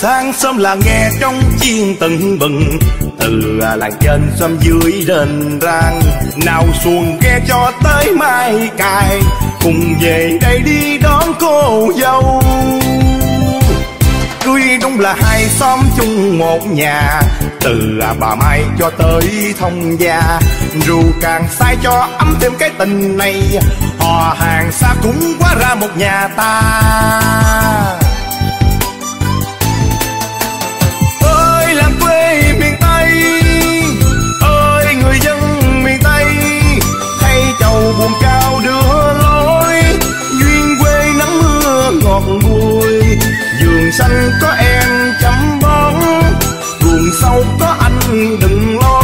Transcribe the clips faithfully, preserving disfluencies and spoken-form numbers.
Sáng sớm là nghe trong chiên tưng bừng, từ làng trên xóm dưới rền rang. Nào xuồng ghe cho tới mai cài, cùng về đây đi đón cô dâu. Cưới đúng là hai xóm chung một nhà, từ Bà Mai cho tới Thông Gia. Rượu càng say cho ấm thêm cái tình này, họ hàng xa cũng quá ra một nhà ta. Ơi làng quê miền Tây, ơi người dân miền Tây, thay chầu buồn cao đưa lối. Duyên quê nắng mưa ngọt bùi, vườn xanh có em chăm bón, ruộng sâu có anh đừng lo.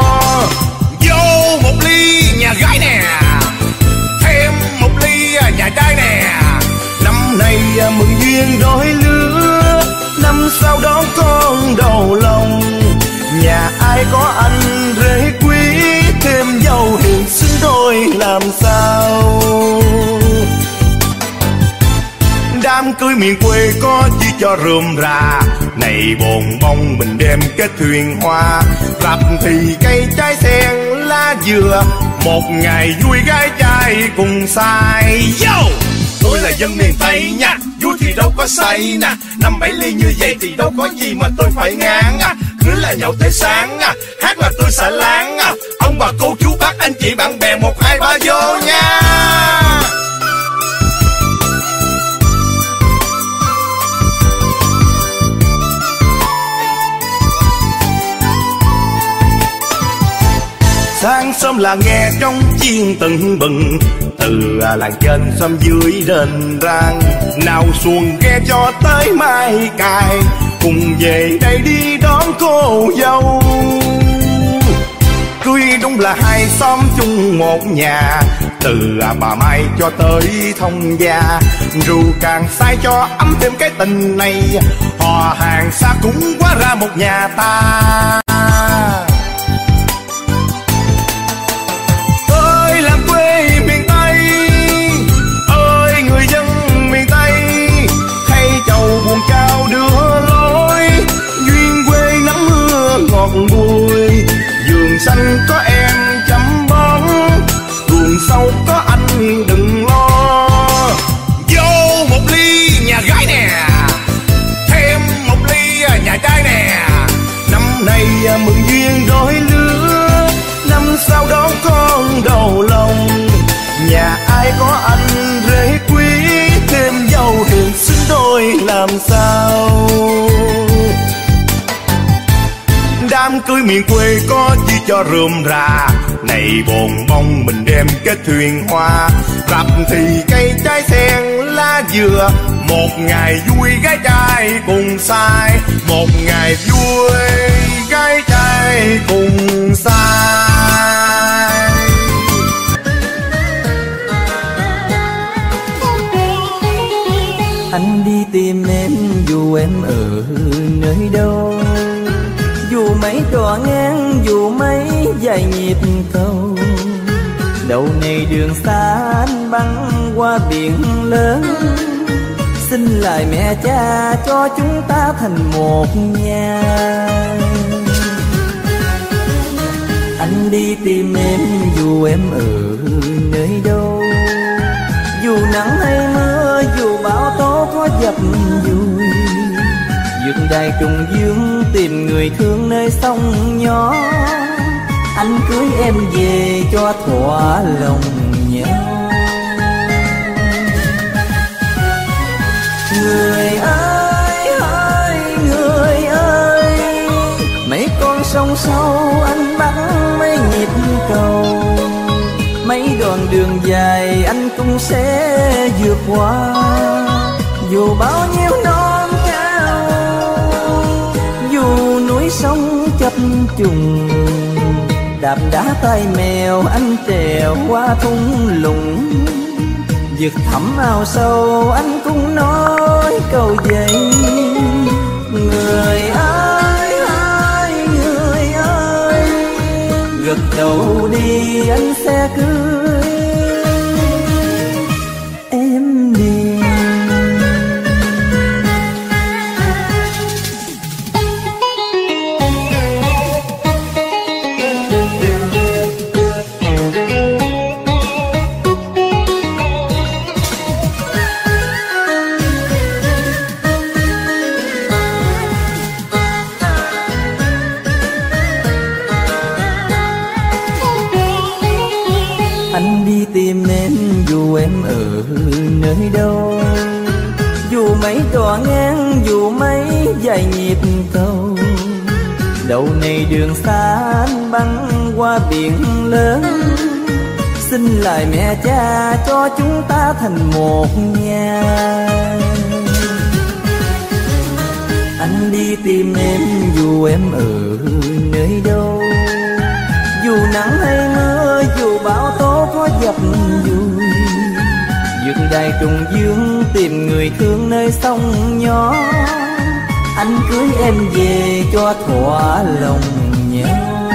Vô một ly nhà gái nè, thêm một ly nhà trai nè. Năm nay mừng duyên đôi lứa, năm sau đón con đầu lòng. Nhà ai có anh rể quý, thêm dâu hiền xứng đôi làm sao. Đám cưới miền quê có chi cho rườm rà, này bồn bông mình đem kết thuyền hoa. Rạp thì cây trái sen lá dừa, một ngày vui gái trai cùng say. Yo! Tôi là dân miền Tây nha, vui thì đâu có say nè. Năm bảy ly như vậy thì đâu có gì mà tôi phải ngán. Cưới là nhậu tới sáng, hát là tôi xả láng. Ông bà cô chú bác anh chị bạn bè một hai ba vô nha. Sáng sớm là nghe trong chiên tưng bừng, từ làng trên xóm dưới rền rang. Nào xuồng ghe cho tới mai cài, cùng về đây đi đón cô dâu. Cưới đúng là hai xóm chung một nhà, từ Bà Mai cho tới Thông Gia. Rượu càng say cho ấm thêm cái tình này, họ hàng xa cũng quá ra một nhà ta. Buồn cao đưa lối, duyên quê nắng mưa ngọt bùi, vườn xanh có em chăm bón, ruộng sâu có anh đừng lo. Vô một ly nhà gái nè, thêm một ly nhà trai nè. Năm nay mừng duyên đôi lứa, năm sau đón con đầu lòng. Nhà ai có anh rể quý, thêm dâu hiền xứng đôi làm sao. Đám cưới miền quê có chi cho rườm rà, này bồn bông mình đem kết thuyền hoa. Rạp thì cây trái sen lá dừa, một ngày vui gái trai cùng say. Một ngày vui gái trai cùng say. Anh đi tìm em dù em ở nơi đâu, dù mấy đò ngang dù mấy dài nhịp cầu. Đầu này đường xa anh băng qua biển lớn, xin lại mẹ cha cho chúng ta thành một nhà. Anh đi tìm em dù em ở nơi đâu, dù nắng hay mưa dù bão tố có dập dùi. Dương đài trùng dương tìm người thương nơi sông nhỏ, anh cưới em về cho thỏa lòng nhau. Người ơi ơi người ơi, mấy con sông sâu anh bắt mấy nhịp cầu. Mấy đoạn đường dài anh cũng sẽ vượt qua, dù bao nhiêu non cao, dù núi sông chập trùng. Đạp đá tay mèo anh trèo qua thung lũng, vực thẳm ao sâu anh cũng nói câu vậy. Người ơi ơi người ơi, gật đầu đi anh sẽ cưới em đi. vài nhịp cầu. Đầu này đường xa anh băng qua biển lớn, xin lời mẹ cha cho chúng ta thành một nhà. Anh đi tìm em dù em ở nơi đâu, dù nắng hay mưa, dù bão tố có dập dùi. Dương đài trùng dương tìm người thương nơi sông nhỏ, anh cưới em về cho thỏa lòng nhau.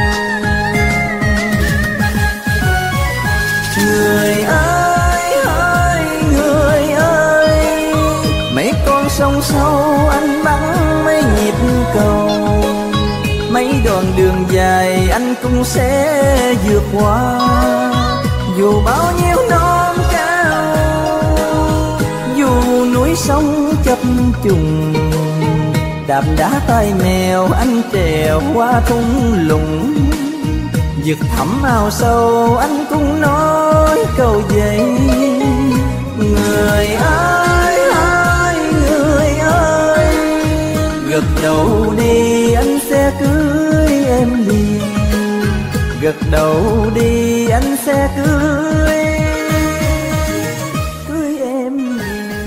Người ơi ơi người ơi, mấy con sông sâu anh bắn mấy nhịp cầu. Mấy đoạn đường dài anh cũng sẽ vượt qua, dù bao nhiêu non cao, dù núi sông chập trùng. Đạp đá tay mèo anh trèo qua thung lũng, vực thẳm ao sâu anh cũng nói câu vậy. Người ơi ơi người ơi, gật đầu đi anh sẽ cưới em liền. Gật đầu đi anh sẽ cưới cưới em liền.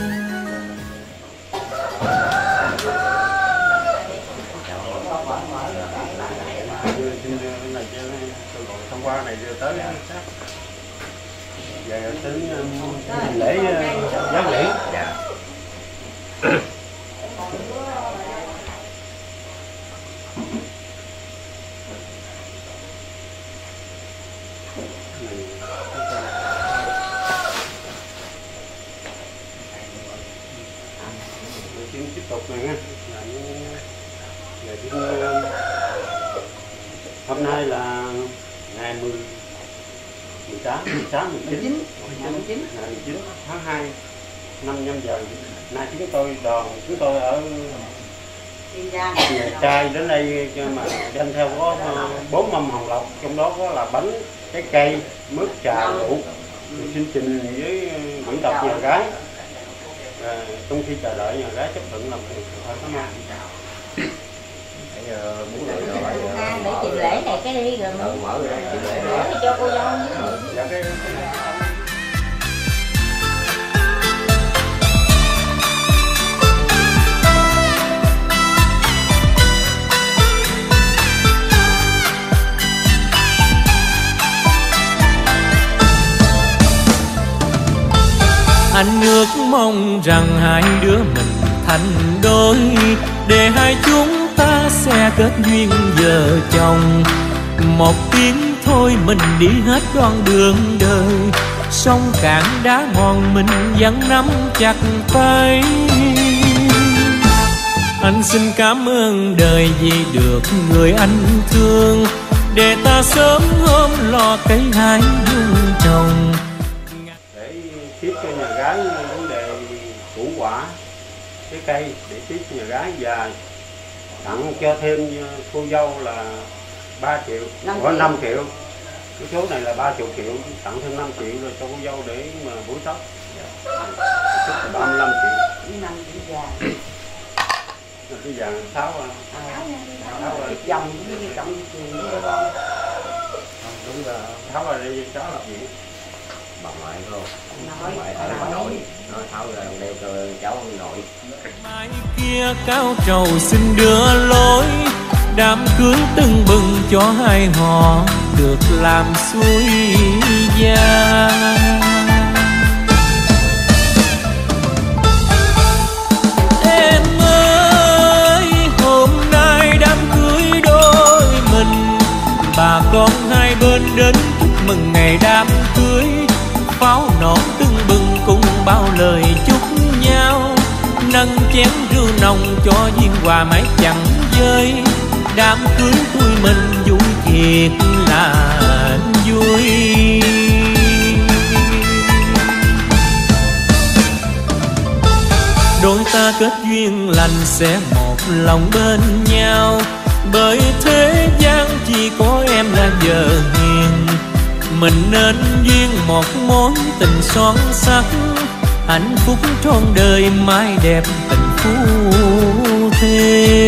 Hôm qua này đưa tới về tính lễ giáng lễ. Dạ. Xin tiếp tục này nha. Ngày thứ hôm nay là ngày mười mười tám mười tám mười chín ngày mười chín tháng hai năm Nhâm Dần. Nay chúng tôi đoàn chúng tôi ở nhà trai đến đây mà đem theo có bốn mâm hồng lộc, trong đó có là bánh, trái cây, mứt, trà, rượu. Xin trình với bản tộc nhà gái. À, trong khi chờ đợi nhà gái chấp thuận làm việc thôi các bạn. Muốn lễ rồi lại để trình lễ này cái đi rồi mở mở ra trình lễ để cho cô dâu. Dạ cái anh ước mong rằng hai đứa mình thành đôi, để hai chúng ta sẽ kết duyên vợ chồng. Một tiếng thôi mình đi hết đoạn đường đời, sông cạn đá mòn mình vẫn nắm chặt tay. Anh xin cảm ơn đời vì được người anh thương, để ta sớm hôm lo cây hai vuông trồng. tiếp cho nhà gái vấn đề củ quả, trái cây để tiếp cho nhà gái, và tặng cho thêm cô dâu là ba triệu, có năm triệu. Cái số này là ba chục triệu, tặng thêm năm triệu rồi cho cô dâu để mà búi tóc. ba mươi lăm triệu. năm triệu vàng. Cái vàng tháo à. Tháo là dòng với trọng tiền với con. Đúng là tháo là đây cháu làm gì? Bà ngoại không? Bà ngoại ở bà nội, nó tháo ra đeo cho cháu ông nội. Mai kia cao trầu xin đưa lối, đám cưới tưng bừng cho hai họ được làm xuôi gia. Em ơi, hôm nay đám cưới đôi mình, bà con hai bên đến chúc mừng ngày đám cưới. Pháo nổ tưng bừng cùng bao lời chúc nhau, nâng chén rượu nồng cho duyên hòa mãi chẳng vơi. Đám cưới tụi mình vui thiệt là vui. Đôi ta kết duyên lành sẽ một lòng bên nhau, bởi thế gian chỉ có em là vợ hiền. Mình nên duyên một mối tình son sắc, hạnh phúc trọn đời mãi đẹp tình phu thê.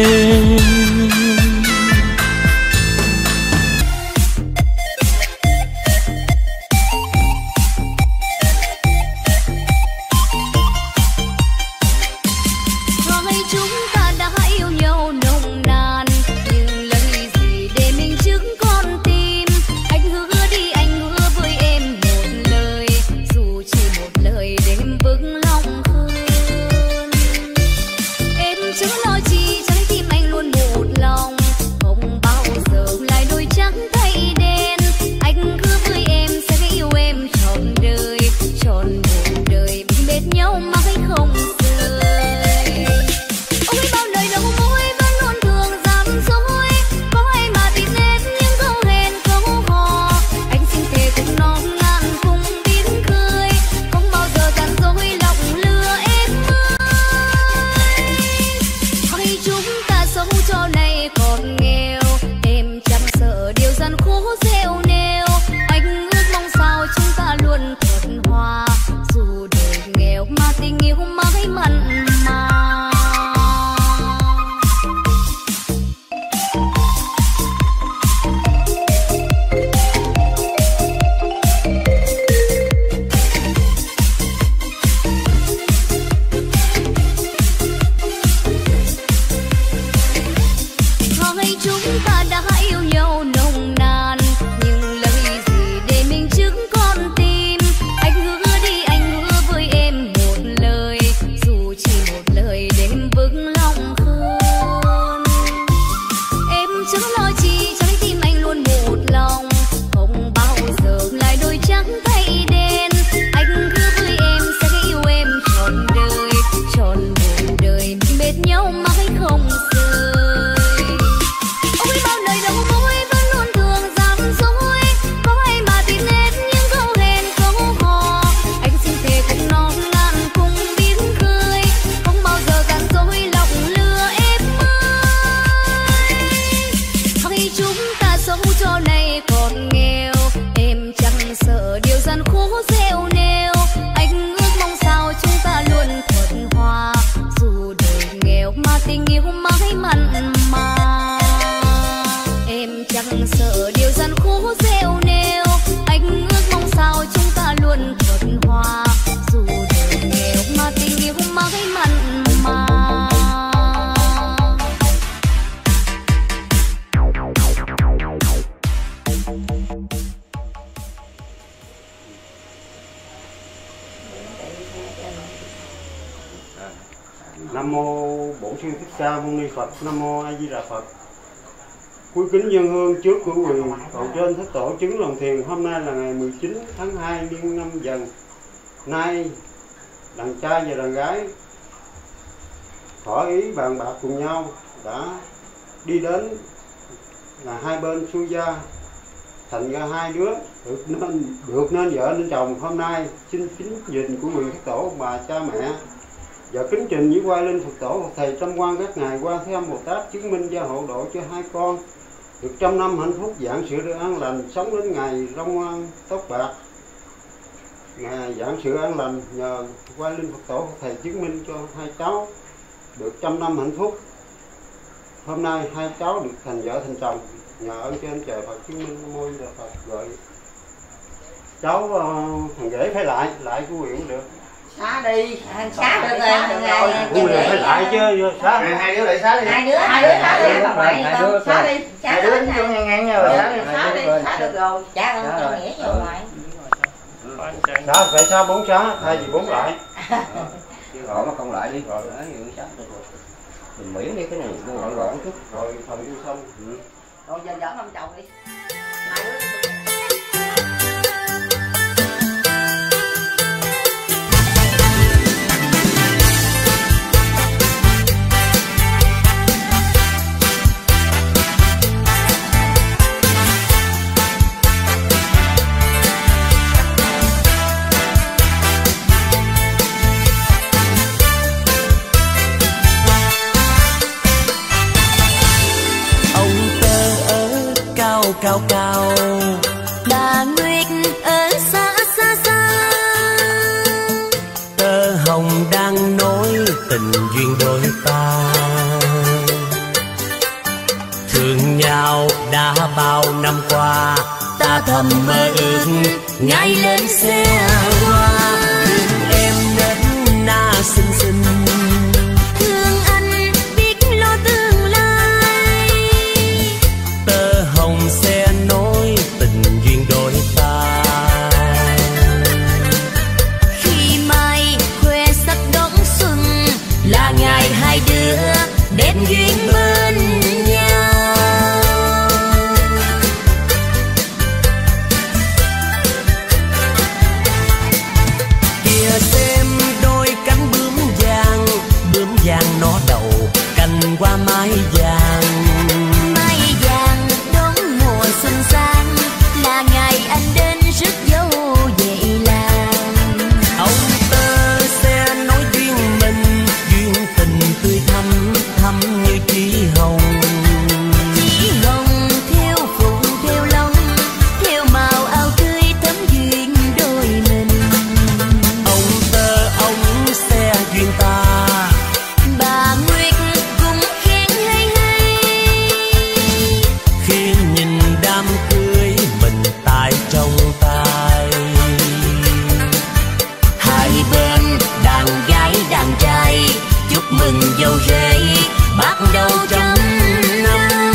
lo chi trái tim anh luôn một lòng, không bao giờ lại đôi trắng thay đen. Anh hứa với em sẽ yêu em trọn đời, trọn một đời bên bên nhau mãi không rời. Ôi bao lời đầu môi vẫn luôn thường gian dối, có ai mà tin hết những câu hẹn câu hò. Anh xin thề cùng non ngàn cùng biến khơi, không bao giờ gian dối lòng lừa em ơi. Hay chúng ta sống cho này còn nghèo, em chẳng sợ điều gian khổ gieo neo. Anh ước mong sao chúng ta luôn thuận hòa, dù đời nghèo mà tình yêu mãi mặn mà. Hai chúng ta đã yêu nhau nồng nàn, nhưng lời gì để mình chứng con tim. Anh hứa đi, anh hứa với em một lời, dù chỉ một lời để em vững lòng hơn. Em chẳng lo chi trái tim anh luôn một lòng, không bao giờ lại đôi trắng thay đen. Anh hứa với em sẽ yêu em trọn đời, trọn một đời bên bên nhau mãi không rời. Ôi bao lời đầu môi vẫn luôn thường gian dối, có ai mà tin hết những câu hẹn câu hò. Anh xin thề cùng non ngàn cùng biến khơi, không bao giờ gian dối lòng lừa em ơi. Hay chúng ta sống cho này còn nghèo, em chẳng sợ điều gian khổ gieo neo. Anh ước mong sao chúng ta luôn thuận hòa, dù đời nghèo mà tình yêu mãi mặn mà. Em chẳng sợ điều gian khổ gieo neo, anh ước mong sao chúng ta luôn thuận hòa, dù đời nghèo mà tình yêu mãi mặn mà. Nam mô Bổn Sư Thích Ca Mâu Ni Phật. Nam mô A Di Đà Phật. Cúi kính dân hương trước cửu quyền cầu trên thất tổ chứng lòng thiền. Hôm nay là ngày mười chín tháng hai niên năm Dần. Nay đàn trai và đàn gái thỏa ý bàn bạc cùng nhau đã đi đến là hai bên xuôi gia, thành ra hai đứa được nên được nên vợ nên chồng. Hôm nay xin kính nhìn của quyền thất tổ ông bà cha mẹ và kính trình với quay lên Phật tổ thầy trăm quan các ngài Quan Thế Âm Bồ Tát chứng minh gia hộ độ cho hai con được trăm năm hạnh phúc, vạn sự được an lành, sống đến ngày rong ngoan tóc bạc, ngày vạn sự an lành. Nhờ quay lên Phật tổ thầy chứng minh cho hai cháu được trăm năm hạnh phúc. Hôm nay hai cháu được thành vợ thành chồng nhờ ơn trên trời Phật chứng minh. Nam mô Đà Phật. Rồi cháu uh, thằng rể phải lại lại của huyện được. Xá đi, xá được rồi. Cũng được phải lại chứ, xá. Hai đứa lại xá đi. Hai đứa, hai đứa xá đi. Hai đứa xá đi. Hai đứa chung ngang ngang nhau rồi. Xá đi, xá được rồi. Trả ơn cho nghĩa cho ngoại. Xá phải xá bốn xá, thay vì bốn lại. Chứ họ mà không lại đi. Rồi đấy, xá được rồi. Mình miễn đi cái này nó gọn gọn chút. Rồi phần yêu xong. Rồi giờ dẫn ông chồng đi. Hai đứa cao cao Đà nguyệt ở xa xa xa, tơ hồng đang nối tình duyên đôi ta. Thương nhau đã bao năm qua, ta thầm mơ ước ngày lên xe hoa. Thương em đến na xinh xinh, thương anh biết lo tương lai. tơ hồng sẽ nối tình duyên đôi ta. Khi mai khoe sắc đón xuân, là ngày hai đứa đẹp mái vàng. Mái vàng đón mùa xuân sang, là ngày anh đến rước dâu về làng. Ông tơ sẽ nói duyên mình, duyên tình tươi thắm thắm như chí hồng. Chí hồng theo phụng theo long, theo màu áo tươi thắm duyên đôi mình. Ông tơ ông sẽ duyên ta, Bà Nguyệt cũng khen hay hay. khi nhìn đám cưới mình tại trong tay. Hai bên đàn gái đàn trai chúc mừng dâu rể bắt đầu trong năm.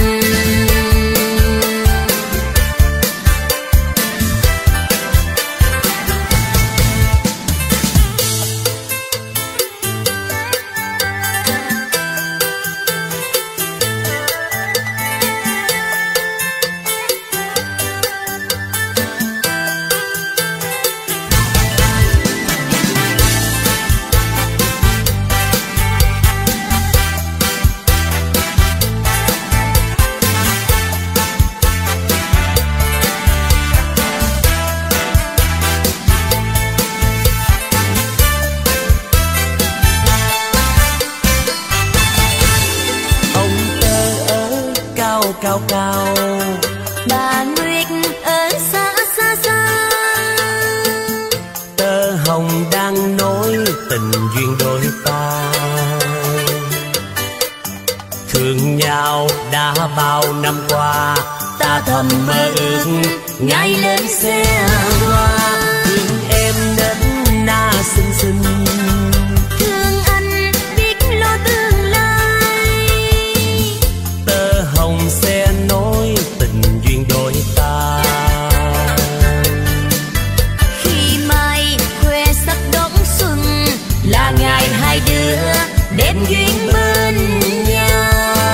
Ông tơ ở cao cao cao, Bà Nguyệt ở xa xa xa, tơ hồng đang nối tình duyên đôi ta. Thương nhau đã bao năm qua, ta thầm mơ ước ngày lên xe hoa. Thương em đến na xinh xinh, thương anh biết lo tương lai. tơ hồng sẽ nối tình duyên đôi ta. Khi mai khoe sắc đón xuân, là ngày hai đứa đến duyên bên nhau.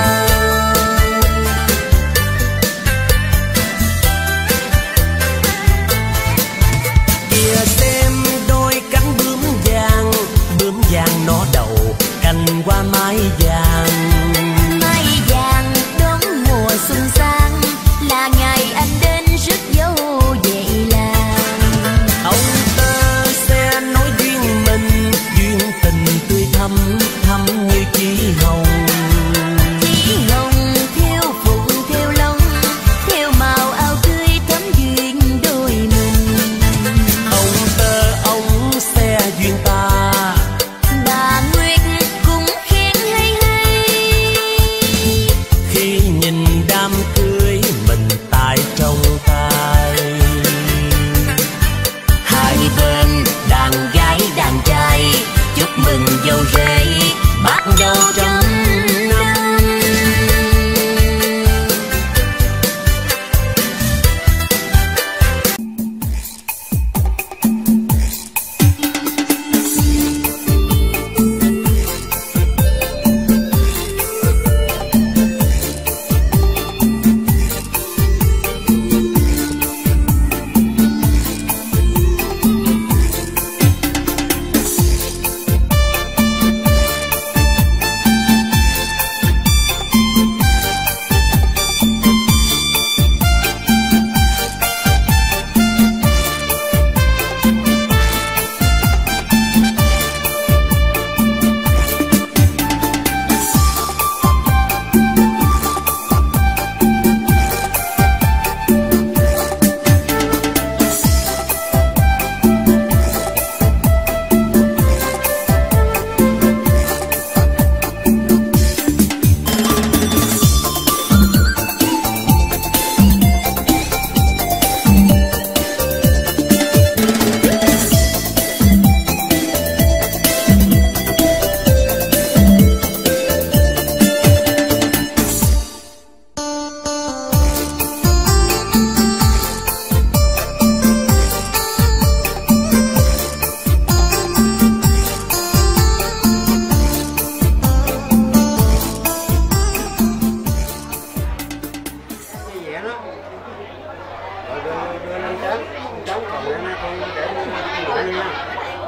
Kìa xem đôi cánh bướm vàng, bướm vàng nó đầu cành qua mái vàng. Mái vàng đón mùa xuân sang, là ngày anh đến rước dâu về làng. Ông tơ sẽ nói duyên mình, duyên tình tươi thắm thắm như chí hồng. Chí hồng theo phụng theo long, theo màu áo tươi thắm duyên đôi mình. Ông tơ ông sẽ duyên ta, Bà Nguyệt cũng khen hay hay. khi nhìn đám cưới mình tại trong tay. Hai bên đàn gái đàn trai chúc mừng dâu rể bắt đầu trong năm.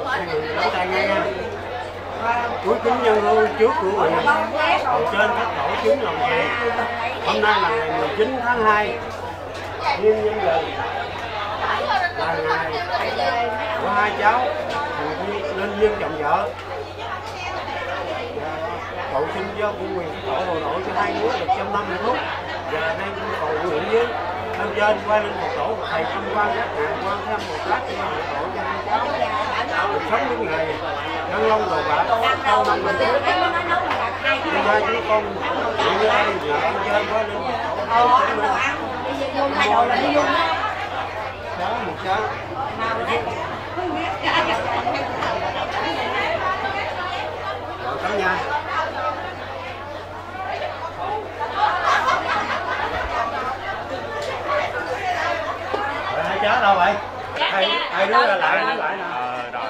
Cuối kính nhân hương trước của mình, trên các tổ chứng lòng vàng. Hôm nay là ngày mười chín tháng hai, Nhân nhân dần là ngày của hai cháu lên duyên chồng vợ. Cầu xin cho của quyền tổ hồ nội cho hai đứa được trăm năm hạnh phúc. Và đây cũng cầu nguyện với lên trên quay lên một tổ một thầy trăm quan các ngàn quan thêm một lát cho một tổ cho hai cháu được sống những ngày ngăn lông đồ bạc sau năm mình trước. Bây giờ chúng con nguyện như đây nhờ lên trên quay lên một tổ hai đồ là đi luôn đó một cháu. Rồi cả nhà. Hai cháu đâu vậy? Hai, hai đứa ra lại nó lại nè. Ờ rồi.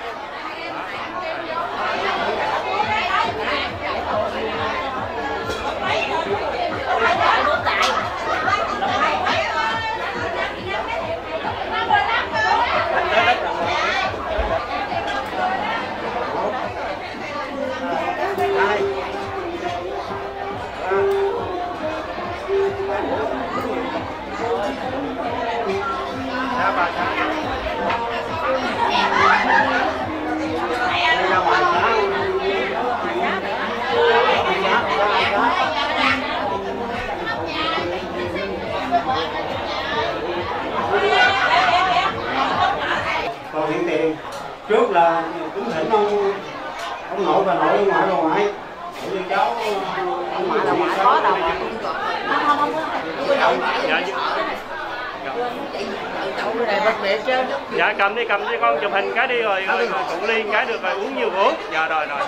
Ra bà cháu. Đi ra ngoài cháu. Còn hiện tiền trước là cũng thỉnh ông ông nội bà nội ngoại bà ngoại để cho cháu ông ngoại bà ngoại có đâu mà không không không dạ dạ cầm đi cầm đi con chụp hình cái đi rồi rồi cụ ly cái được rồi uống nhiều uống dạ rồi rồi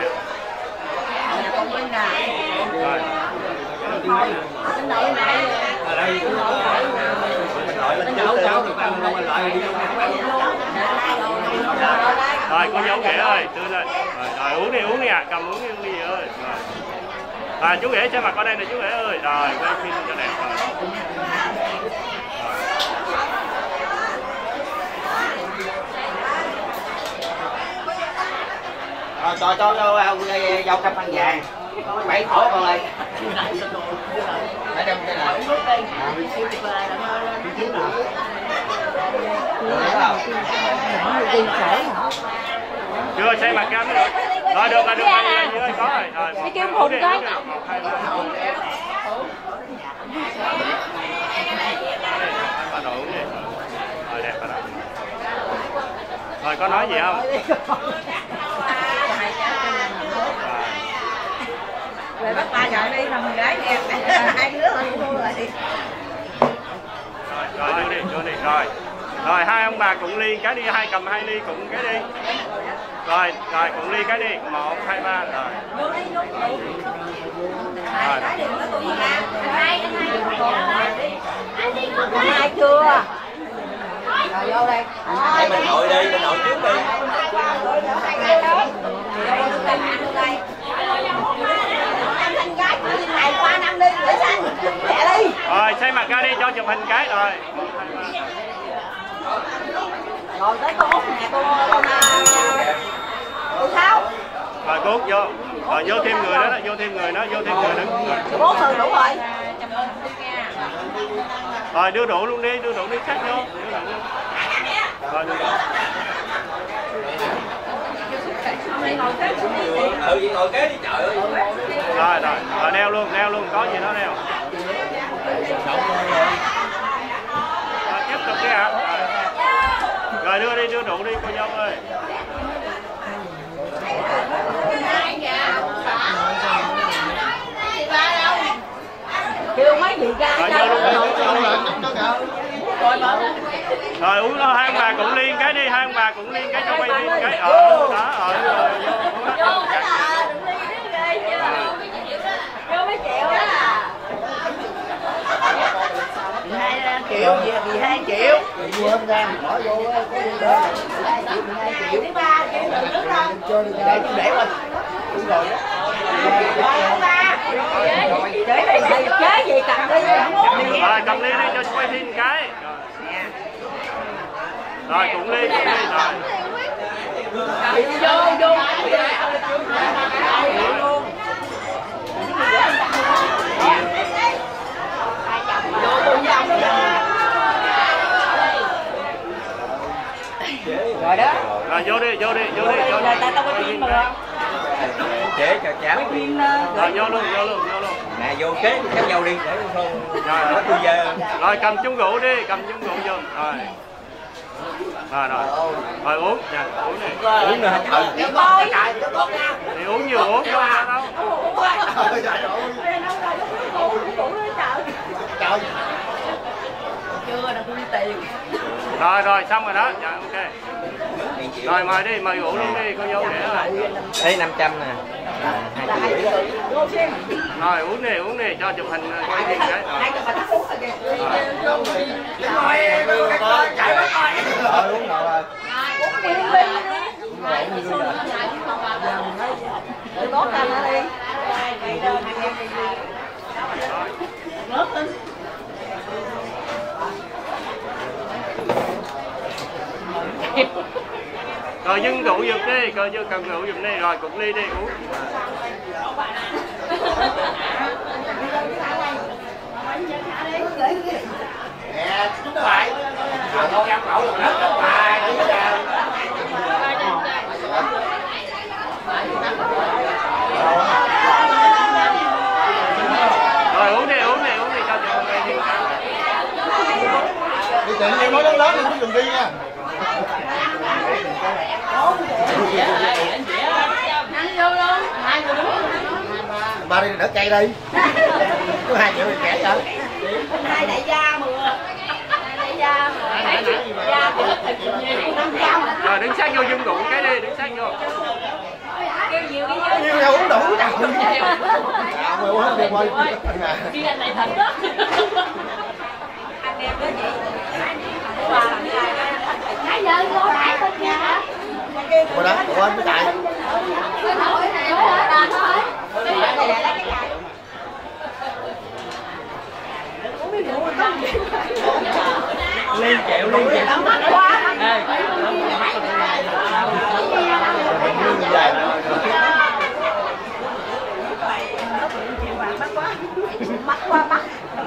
rồi rồi con dâu ghẻ ơi tươi lên rồi, rồi uống đi uống đi à cầm uống đi uống đi ơi rồi à, chú ghẻ xem mặt ở đây nè chú ghẻ ơi rồi quay phim cho đẹp rồi. Rồi cho cho cho dâu cặp khăn vàng bảy khổ con ơi. Ở trong đây là chưa xây mặt cam nữa rồi được rồi được rồi như ơi có rồi rồi đi kêu hùng coi bà nội uống đi rồi đẹp bà nội rồi có nói gì không rồi bắt ba vợ đi làm gái nha hai đứa rồi thua rồi rồi đưa đi đưa đi rồi rồi hai ông bà cùng ly cái đi hai cầm hai ly cùng cái đi rồi rồi cùng ly cái đi một hai ba rồi rồi hai chưa rồi vô đây đây mình nội đi mình nội trước đi qua năm đi gửi xanh mẹ đi rồi xây mặt ra đi cho chụp hình cái rồi rồi tới cô út nè cô cô cô sáu rồi cô út vô rồi vô thêm người đó, đó vô thêm người đó vô thêm người đó bốn người đủ rồi rồi đưa rượu luôn đi đưa rượu đi cắt vô rồi đưa rượu ừ vậy ngồi kế đi trời ơi rồi rồi rồi đeo luôn đeo luôn có gì đó đeo rồi tiếp tục đi ạ rồi. Rồi đưa đi đưa rượu đi cô dâu ơi kêu mấy gì ra rồi vô luôn rồi uống thôi hai ông bà cũng liên cái đi hai ông bà cũng liên cái cho quay phim cái ờ đó ở rồi vô cái là vô mấy triệu đó hai triệu gì vì hai triệu vừa hôm ra bỏ vô có đi đó hai triệu hai triệu thứ ba triệu trước đâu để để mình đúng rồi để này thầy chế gì cầm đi rồi cầm ly đi cho quay phim cái rồi cũng ly cũng ly rồi vô vô trễ chào cháu. Rồi vô luôn, vô luôn, vô luôn. Nè vô kế cháu nhau đi để không. Rồi tôi giờ. Rồi cầm chung rượu đi, cầm chung rượu vô. Rồi. Rồi rồi. Rồi uống nha, uống đi. Uống nữa hả trời. Thì uống nhiều uống cho ra đâu. Chưa đừng đi tiền. Rồi rồi xong rồi đó. Dạ ok. Rồi mời đi, mời rượu luôn đi, con dâu để rồi. Đây năm trăm nè. Rồi uống đi, uống đi, cho chụp hình quay phim cái. Rồi uống rồi. Tốt hơn nữa đi. Rồi dưng rượu giùm đi, coi chưa cần rượu giùm đi, rồi cục ly đi uống. Nè, chúng lại. Con em cậu được hết các bài. Rồi uống đi, uống đi, uống đi, cho chụp hình đi. Đi tiện em nói lớn lớn đi, đừng đi nha. Ba đi đỡ cây đi. Có hai triệu thì kẻ vậy. Hai đại gia mưa. Hai đại gia mà. Gia của năm trăm. Rồi đứng sát vô dung rượu cái đi, đứng sát vô. Kêu nhiều cái Bao nhiêu đâu uống đủ đâu. À, quay quá đi quay. Đi anh này thật đó. Anh em đó chị. Qua làm cái cái giờ vô đại thôi nha. Qua đó, qua anh mới chạy. Cái nổi này đó thôi. Ly kẹo ly kẹo. Ê. Mắt qua mắt.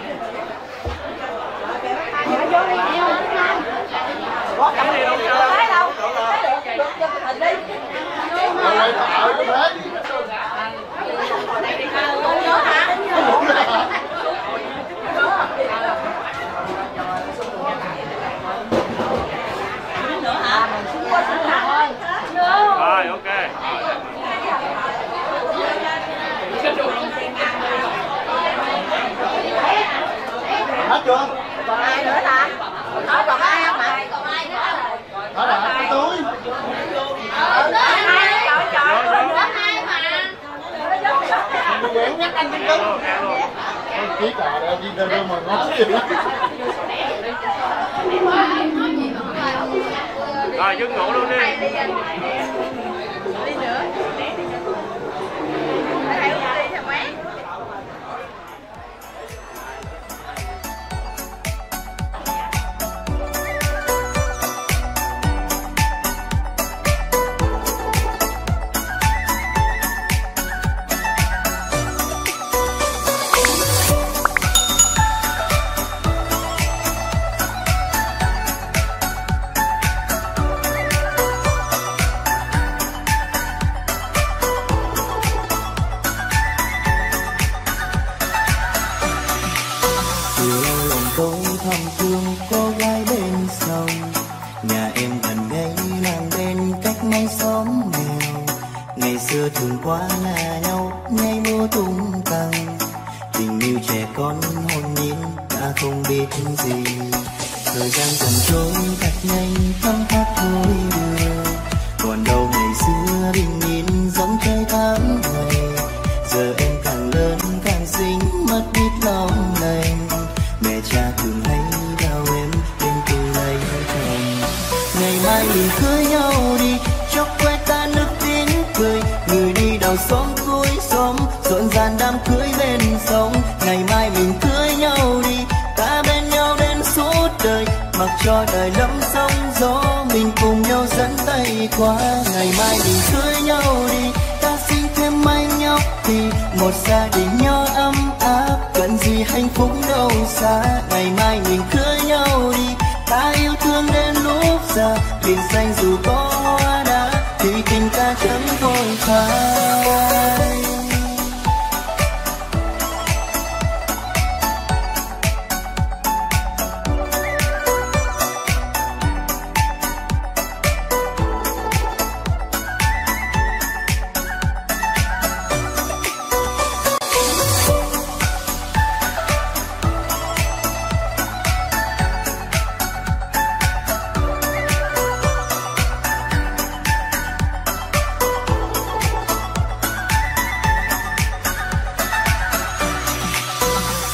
Vô đi nhiều. Có cầm đi đâu. Thấy đâu? Thấy được cho hình đi. Rồi thợ nó thế. Nhớ hả? Rồi ok. Hết chưa? Còn ai nữa ta? Nói còn ai không ạ? Còn ai nữa rồi? Đó là cái túi. Ờ, đó hai. Trời trời, đó hai mà. Quẹo nhắc anh cái cứng. Con chiếc à, đây đi ra mà ngon gì đó. Rồi dưng rượu luôn đi. Đi nữa. Hãy đi theo quán. Thường qua là nhau ngày mùa tung tăng, tình yêu trẻ con hồn nhiên đã không biết gì. Thời gian dần trôi thật nhanh thấm thoát thôi đưa, còn đâu ngày xưa bình yên giống trời tháng ngày. Giờ em càng lớn càng xinh mất biết lòng lành, mẹ cha thường hay đau em bên tôi lấy chồng. Ngày mai mình cưới nhau đi, chốc quét ta nước tiếng cười, người đi đầu xóm cuối xóm rộn ràng đám cưới bên sông. Ngày mai mình cưới nhau đi, ta bên nhau đến suốt đời, mặc cho đời lắm sóng gió mình cùng nhau dẫn tay qua. Ngày mai mình cưới nhau đi, ta sinh thêm mái nhau thì một gia đình nhỏ ấm áp, cần gì hạnh phúc đâu xa. Ngày mai mình cưới nhau đi, ta yêu thương đến lúc già, biển xanh dù có hoa đá thì tình ta chẳng vội phai.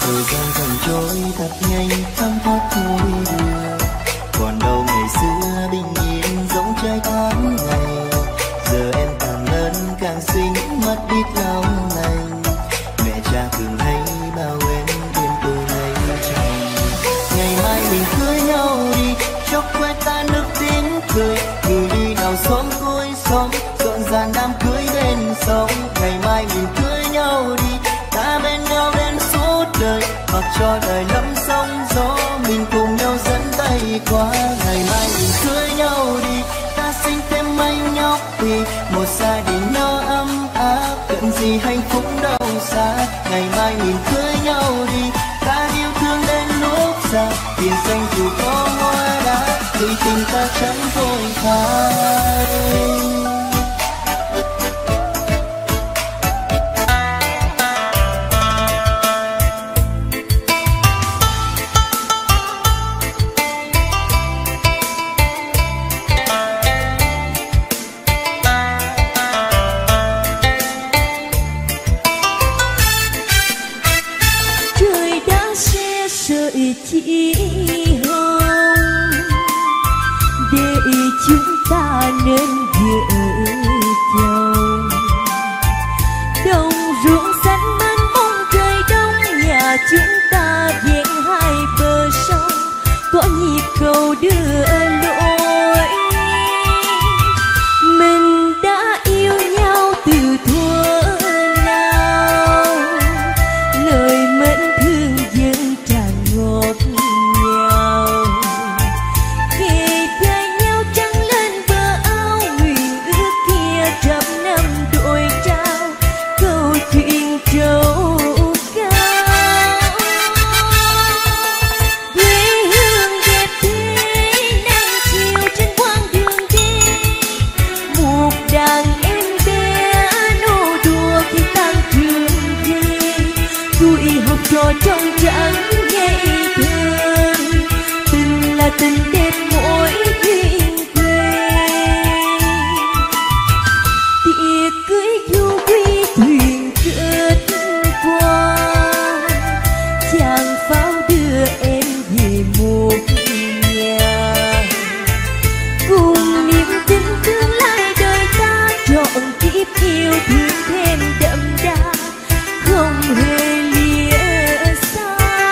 thời gian dần trôi thật nhanh thấm thoát thôi đưa. Còn đâu ngày xưa bình yên giống trái tháng ngày, giờ em càng lớn càng xinh mất biết lòng lành. Mẹ cha thường hay bao em đêm tôi lấy chồng. Ngày mai mình cưới nhau đi, chốc quét ta nước tiếng cười, người đi nào xóm cuối xóm rộn ràng đám cưới bên sông. Ngày mai mình cưới nhau đi, ta bên nhau đến suốt đời, mặc cho đời lắm sóng gió mình cùng nhau dẫn tay qua. Ngày mai mình cưới nhau đi, ta sinh thêm mấy nhóc thì một gia đình nó ấm áp, cần gì hạnh phúc đâu xa. Ngày mai mình cưới nhau đi, ta yêu thương đến lúc già, tiền xanh dù có hoa đá thì tình ta chẳng vội phai. Chỉ hồng để chúng ta nên vợ chồng. Đồng ruộng xanh mênh mông trời đông, nhà chúng ta ven hai bờ sông, có nhịp cầu đưa lối. Mình đã yêu nhau từ thuở nào, lời mến thương dâng tràn ngọt ngào. Kề vai nhau trắng lên bờ áo, nguyện ước kia trăm năm đôi trao, câu chuyện trầu cao. Quê hương đẹp thế nắng chiều trên quãng đường đi, một đàn em bé nô đùa khi tan trường về. Tuổi học trò trong trắng ngây thơ, tình là tình đẹp mỗi duyên quê. Tiệc cưới du quy thuyền kết qua, chàng pháo đưa em về một nhà. Cùng niềm tin tương lai đời ta, trọn kiếp yêu thương thêm đậm đà, không hề lìa xa.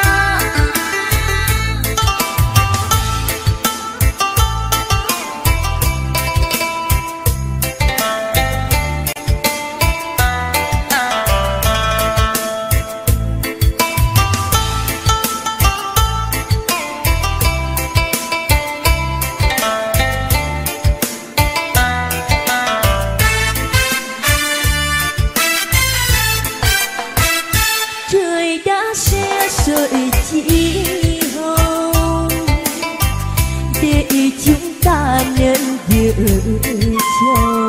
Trời đã xe sợi chỉ hồng để chúng ta nên vợ chồng.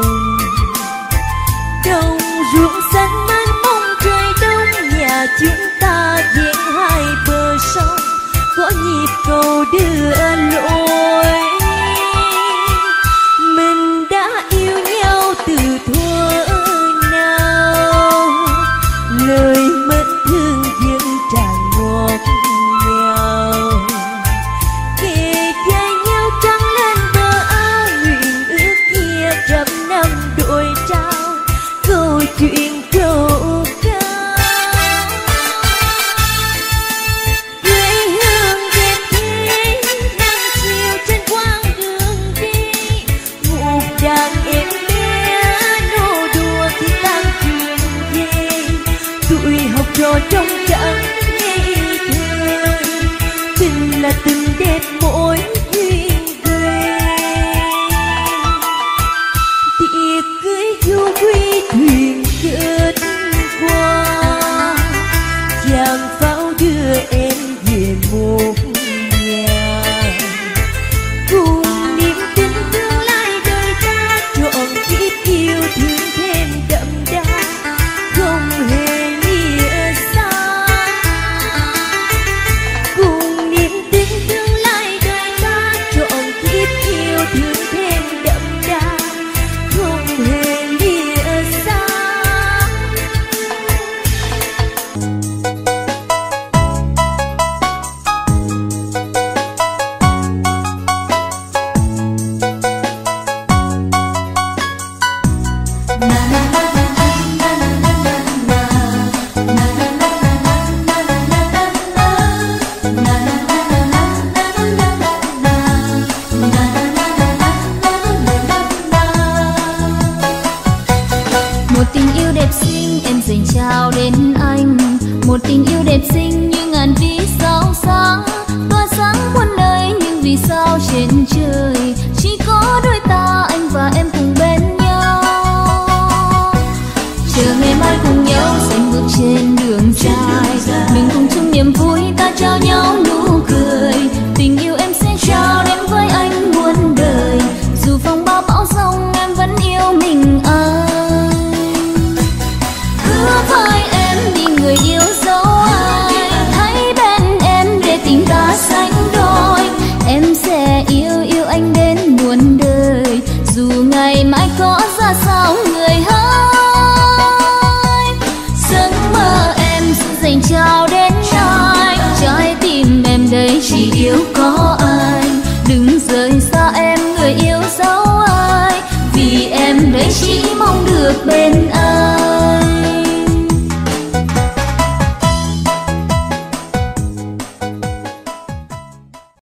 Đồng ruộng xanh mênh mông trời đông, nhà chúng ta ven hai bờ sông, có nhịp cầu đưa lối. Mình đã yêu nhau từ thuở nào, lời mến thương dâng tràn ngọt ngào. Kề vai nhau trắng lên bờ áo, nguyện ước kia trăm năm đôi trao, câu chuyện trầu cao. Quê hương đẹp thế nắng chiều trên quãng đường đi, một đàn em bé nô đùa khi tan trường về. Tuổi học trò trong trắng ngây thơ, tình là tình đẹp mỗi duyên quê. Tiệc cưới du quy thuyền kết qua, chàng pháo đưa em về một nhà. Cùng niềm tin tương lai đời ta, trọn kiếp yêu thương thêm đậm đà, không hề lìa xa. Cùng niềm tin tương lai đời ta, trọn kiếp yêu thương thêm đậm đà, không hề lìa xa. xinh như ngàn vì sao sáng, tỏa sáng muôn nơi nhưng vì sao trên trời chỉ có đôi ta anh và em cùng bên nhau. Chờ ngày mai cùng nhau sánh bước trên đường dài, mình cùng chung niềm vui ta trao nhau nụ cười. Tình yêu em sẽ trao đến với anh muôn đời, dù phong ba bão giông em vẫn yêu mình anh. Hứa với em đi người yêu dấu ai, hãy bên em để tình ta sánh đôi. Em sẽ yêu yêu anh đến muôn đời, dù ngày mai có ra sao người hỡi. Giấc mơ em sẽ dành trao đến ai, trái tim em đây chỉ yêu có anh. Đừng rời xa em người yêu dấu ai, vì em đây chỉ mong được bên anh.